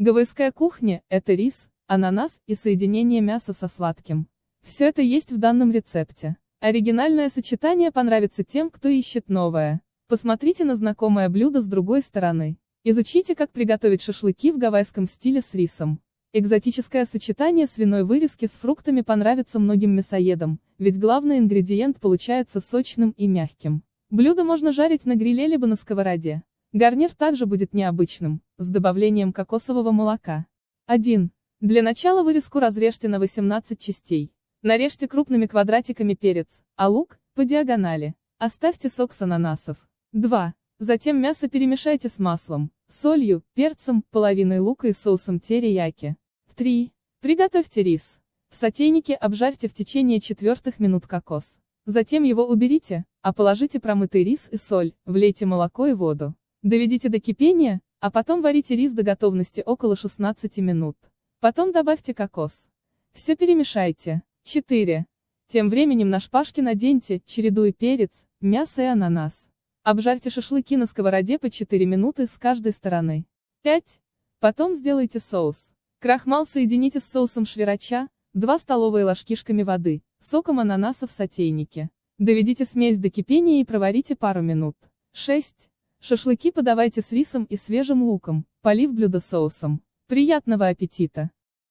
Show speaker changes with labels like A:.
A: Гавайская кухня – это рис, ананас и соединение мяса со сладким. Все это есть в данном рецепте. Оригинальное сочетание понравится тем, кто ищет новое. Посмотрите на знакомое блюдо с другой стороны. Изучите, как приготовить шашлыки в гавайском стиле с рисом. Экзотическое сочетание свиной вырезки с фруктами понравится многим мясоедам, ведь главный ингредиент получается сочным и мягким. Блюдо можно жарить на гриле либо на сковороде. Гарнир также будет необычным, с добавлением кокосового молока. 1. Для начала вырезку разрежьте на 18 частей. Нарежьте крупными квадратиками перец, а лук – по диагонали. Оставьте сок с ананасов. 2. Затем мясо перемешайте с маслом, солью, перцем, половиной лука и соусом терияки. 3. Приготовьте рис. В сотейнике обжарьте в течение 4 минут кокос. Затем его уберите, а положите промытый рис и соль, влейте молоко и воду. Доведите до кипения, а потом варите рис до готовности около 16 минут. Потом добавьте кокос. Все перемешайте. 4. Тем временем на шпажке наденьте, чередуя перец, мясо и ананас. Обжарьте шашлыки на сковороде по 4 минуты с каждой стороны. 5. Потом сделайте соус. Крахмал соедините с соусом шрирача, 2 столовые ложки шками воды, соком ананаса в сотейнике. Доведите смесь до кипения и проварите пару минут. 6. Шашлыки подавайте с рисом и свежим луком, полив блюдо соусом. Приятного аппетита!